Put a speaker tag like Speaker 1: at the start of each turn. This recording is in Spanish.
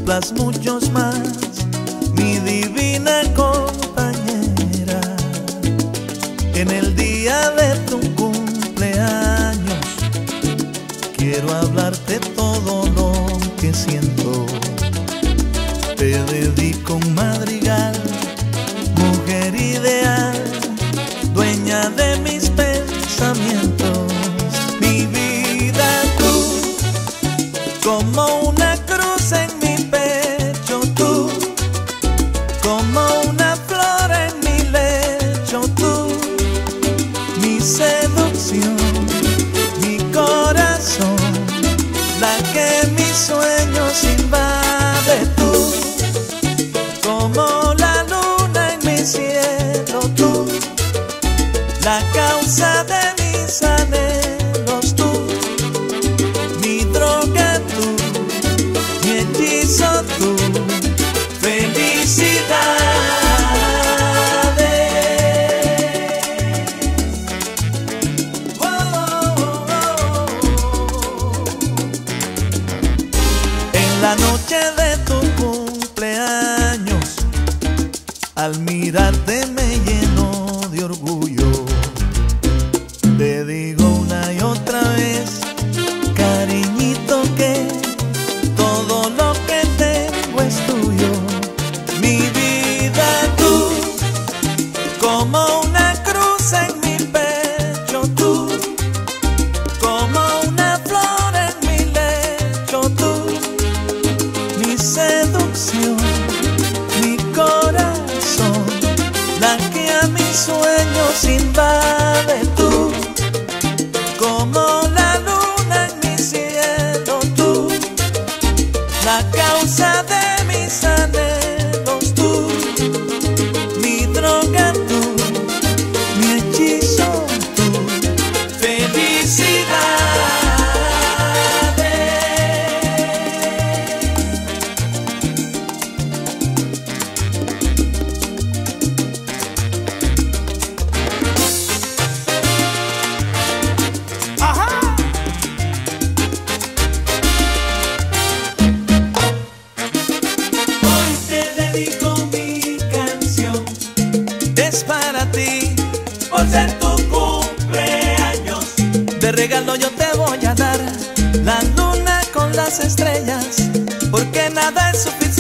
Speaker 1: cumplas muchos más, mi divina compañera. En el día de tu cumpleaños quiero hablarte todo lo que siento. Te dedico un madrigal, mujer ideal, dueña de mis pensamientos. Mi vida, tú, como una cruz en mi pecho, tú, como una flor en mi lecho, tú, mi seducción, mi corazón, la que mis sueños invade, tú, como la luna en mi cielo, tú, la causa de mis anhelos, tú, mi droga, tú, mi hechizo, tú, felicidades. Oh, oh, oh, oh. En la noche de tu cumpleaños, al mirarte me lleno de orgullo. Te digo una y otra vez, cariñito, que todo lo que tengo es tuyo. Mi vida, tú, como una cruz en mi pecho, tú, como una flor en mi lecho, tú, mi seducción, mi corazón, la que a mis sueños invade, tú, como la luna en mi cielo, tú, la causa de mis anhelos, tú, mi droga, tú, mi hechizo, tú, felicidades. Es para ti, por ser tu cumpleaños. De regalo yo te voy a dar la luna con las estrellas, porque nada es suficiente.